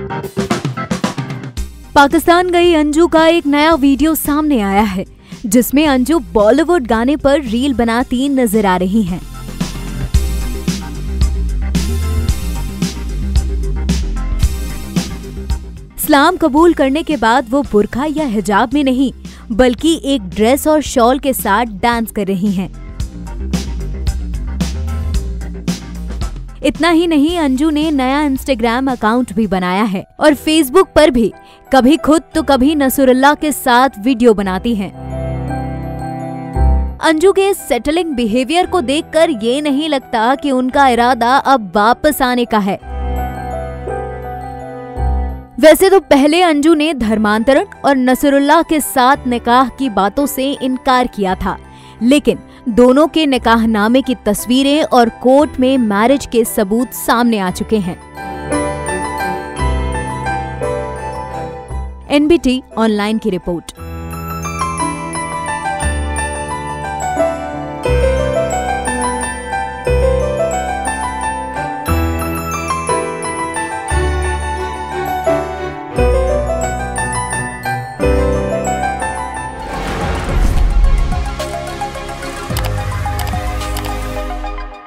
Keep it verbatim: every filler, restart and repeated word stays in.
पाकिस्तान गई अंजू का एक नया वीडियो सामने आया है, जिसमें अंजू बॉलीवुड गाने पर रील बनाती नजर आ रही हैं। इस्लाम कबूल करने के बाद वो बुर्का या हिजाब में नहीं, बल्कि एक ड्रेस और शॉल के साथ डांस कर रही हैं। इतना ही नहीं, अंजू ने नया इंस्टाग्राम अकाउंट भी बनाया है और फेसबुक पर भी कभी खुद तो कभी नसरुल्लाह के साथ वीडियो बनाती हैं। अंजू के सेटलिंग बिहेवियर को देखकर ये नहीं लगता कि उनका इरादा अब वापस आने का है। वैसे तो पहले अंजू ने धर्मांतरण और नसरुल्लाह के साथ निकाह की बातों से इनकार किया था, लेकिन दोनों के निकाहनामे की तस्वीरें और कोर्ट में मैरिज के सबूत सामने आ चुके हैं। एन बी टी ऑनलाइन की रिपोर्ट।